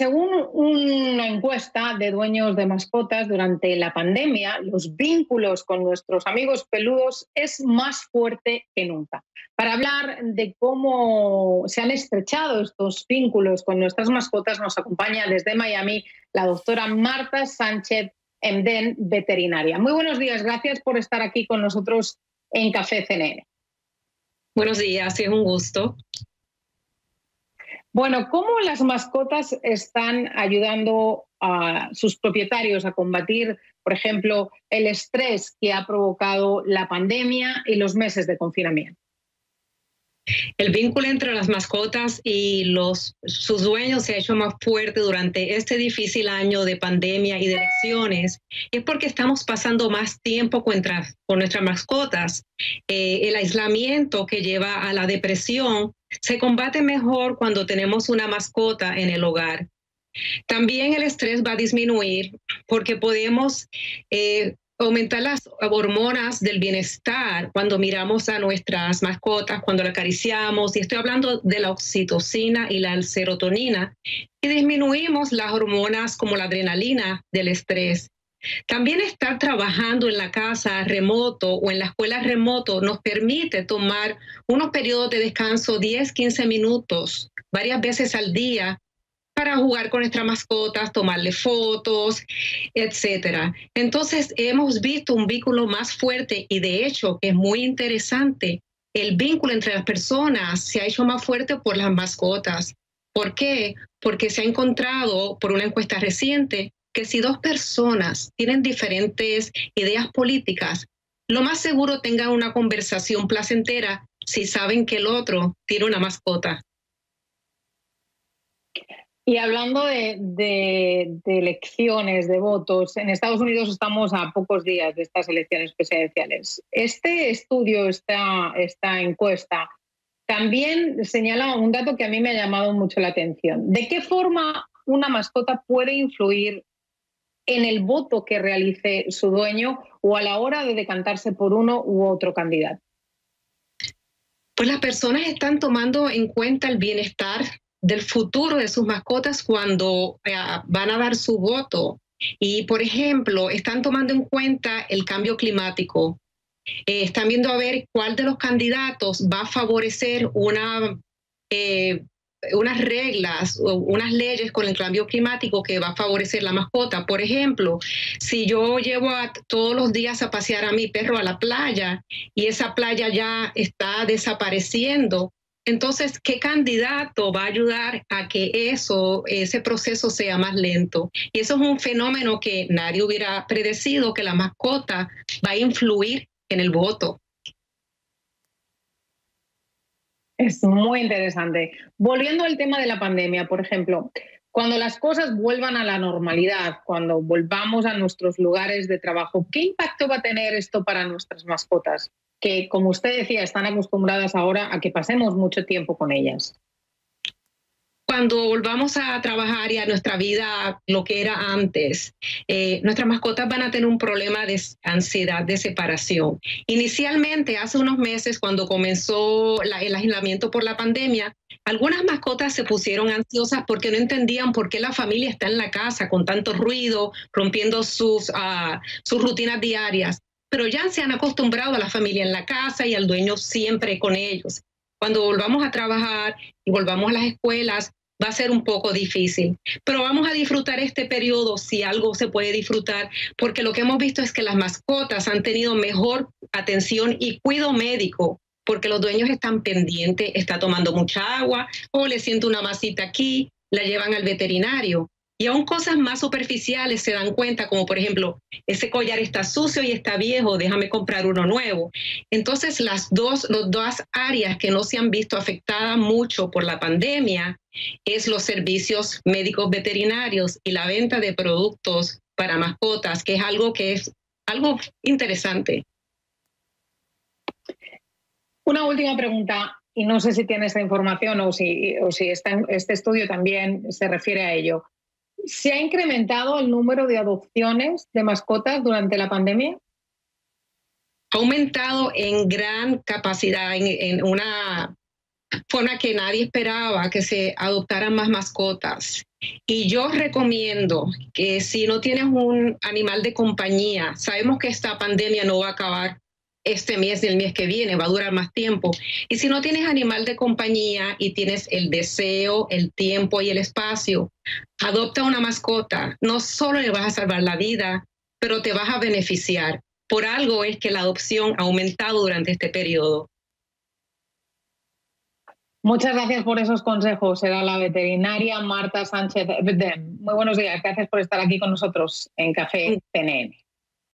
según una encuesta de dueños de mascotas durante la pandemia, los vínculos con nuestros amigos peludos es más fuerte que nunca. Para hablar de cómo se han estrechado estos vínculos con nuestras mascotas, nos acompaña desde Miami la doctora Marta Sánchez Emden, veterinaria. Muy buenos días, gracias por estar aquí con nosotros en Café CNN. Buenos días, es un gusto. Bueno, ¿cómo las mascotas están ayudando a sus propietarios a combatir, por ejemplo, el estrés que ha provocado la pandemia y los meses de confinamiento? El vínculo entre las mascotas y sus dueños se ha hecho más fuerte durante este difícil año de pandemia y de elecciones. Es porque estamos pasando más tiempo con nuestras mascotas. El aislamiento que lleva a la depresión se combate mejor cuando tenemos una mascota en el hogar. También el estrés va a disminuir porque podemos aumentar las hormonas del bienestar cuando miramos a nuestras mascotas, cuando la acariciamos, y estoy hablando de la oxitocina y la serotonina, y disminuimos las hormonas como la adrenalina del estrés. También estar trabajando en la casa remoto o en la escuela remoto nos permite tomar unos periodos de descanso 10, 15 minutos, varias veces al día, para jugar con nuestras mascotas, tomarle fotos, etcétera. Entonces hemos visto un vínculo más fuerte y de hecho es muy interesante. El vínculo entre las personas se ha hecho más fuerte por las mascotas. ¿Por qué? Porque se ha encontrado por una encuesta reciente que si dos personas tienen diferentes ideas políticas, lo más seguro tengan una conversación placentera si saben que el otro tiene una mascota. Y hablando de elecciones, de votos, en Estados Unidos estamos a pocos días de estas elecciones presidenciales. Este estudio, esta encuesta, también señala un dato que a mí me ha llamado mucho la atención. ¿De qué forma una mascota puede influir en el voto que realice su dueño o a la hora de decantarse por uno u otro candidato? Pues las personas están tomando en cuenta el bienestar del futuro de sus mascotas cuando van a dar su voto. Y, por ejemplo, están tomando en cuenta el cambio climático. Están viendo a ver cuál de los candidatos va a favorecer unas reglas o unas leyes con el cambio climático que va a favorecer la mascota. Por ejemplo, si yo llevo todos los días a pasear a mi perro a la playa y esa playa ya está desapareciendo, entonces, ¿qué candidato va a ayudar a que ese proceso sea más lento? Y eso es un fenómeno que nadie hubiera predecido, que la mascota va a influir en el voto. Es muy interesante. Volviendo al tema de la pandemia, por ejemplo, cuando las cosas vuelvan a la normalidad, cuando volvamos a nuestros lugares de trabajo, ¿qué impacto va a tener esto para nuestras mascotas? Que, como usted decía, están acostumbradas ahora a que pasemos mucho tiempo con ellas. Cuando volvamos a trabajar y a nuestra vida, lo que era antes, nuestras mascotas van a tener un problema de ansiedad, de separación. Inicialmente, hace unos meses, cuando comenzó el aislamiento por la pandemia, algunas mascotas se pusieron ansiosas porque no entendían por qué la familia está en la casa con tanto ruido, rompiendo sus rutinas diarias. Pero ya se han acostumbrado a la familia en la casa y al dueño siempre con ellos. Cuando volvamos a trabajar y volvamos a las escuelas, va a ser un poco difícil. Pero vamos a disfrutar este periodo, si algo se puede disfrutar, porque lo que hemos visto es que las mascotas han tenido mejor atención y cuidado médico, porque los dueños están pendientes, está tomando mucha agua, o le siento una masita aquí, la llevan al veterinario. Y aún cosas más superficiales se dan cuenta, como por ejemplo, ese collar está sucio y está viejo, déjame comprar uno nuevo. Entonces, las dos áreas que no se han visto afectadas mucho por la pandemia es los servicios médicos veterinarios y la venta de productos para mascotas, que es algo interesante. Una última pregunta, y no sé si tiene esta información o si este estudio también se refiere a ello. ¿Se ha incrementado el número de adopciones de mascotas durante la pandemia? Ha aumentado en gran capacidad, en una forma que nadie esperaba, que se adoptaran más mascotas. Y yo recomiendo que si no tienes un animal de compañía, sabemos que esta pandemia no va a acabar este mes ni el mes que viene, va a durar más tiempo. Y si no tienes animal de compañía y tienes el deseo, el tiempo y el espacio, adopta una mascota. No solo le vas a salvar la vida, pero te vas a beneficiar. Por algo es que la adopción ha aumentado durante este periodo. Muchas gracias por esos consejos. Era la veterinaria Marta Sánchez. Muy buenos días. Gracias por estar aquí con nosotros en Café CNN.